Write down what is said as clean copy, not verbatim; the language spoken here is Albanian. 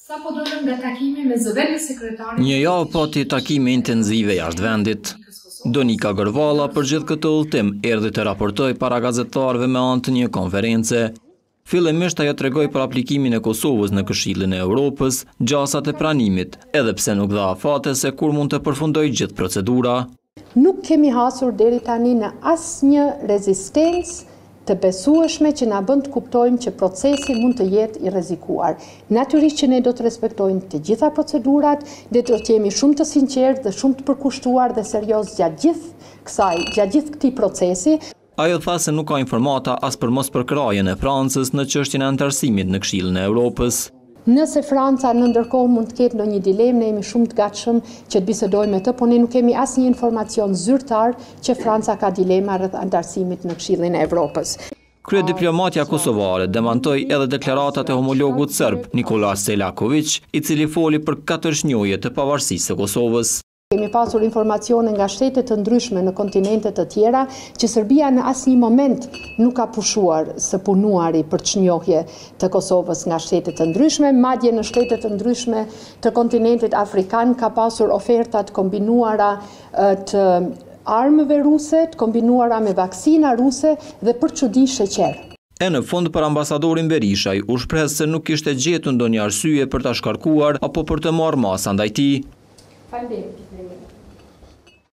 Sa po dolëm nga takimi me zëvendën sekretare. Një javë pati takime intenzive jashtë vendit. Donika Gërvalla për gjithë këtë udhëtim erdhi të raportoj para gazetarëve me anë të një konference. Fillimisht ajo tregoi për aplikimin e Kosovës në Këshillin e Evropës, gjasat e pranimit, edhe pse nuk dha afate se kur mund të përfundojë gjithë procedura. Nuk kemi hasur deri tani në asnjë rezistencë të besueshme që na bën të kuptojmë që procesi mund të jetë i rrezikuar. Natyrisht që ne do të respektojmë të gjitha procedurat, dhe do të jemi shumë të sinqertë dhe shumë të përkushtuar dhe serioz gjatë gjithë këtij procesi. Ajo tha se nuk ka informata as për mospërkrajen e Francës në çështjen e anëtarësimit në Këshillin e Evropës. Nëse Franca në ndërkohë mund të ketë ndonjë dilemë, ne jemi shumë të gatshëm që të bisedojmë me të, por ne nuk kemi asnjë informacion zyrtar që Franca ka dilema rreth anëtarësimit në Këshillin e Evropës. Kryediplomatja kosovare demantoi edhe deklaratat e homologut serb Nikola Selaković, i cili foli për katërshnjohje të pavarësisë së Kosovës. Kemi pasur informacione nga shtete të ndryshme në kontinente të tjera që Serbia në asnjë moment nuk ka pushuar së punuari për çnjohje të Kosovës nga shtete të ndryshme, madje në shtete të ndryshme të kontinentit afrikan ka pasur oferta të kombinuara të armëve ruse, të kombinuara me vaksina ruse dhe për çudi sheqer. E në fund për ambasadorin Berishaj u shpreh se nuk kishte gjetur ndonjë arsye për ta shkarkuar apo për të marrë masa ndaj tij. Faleminderit.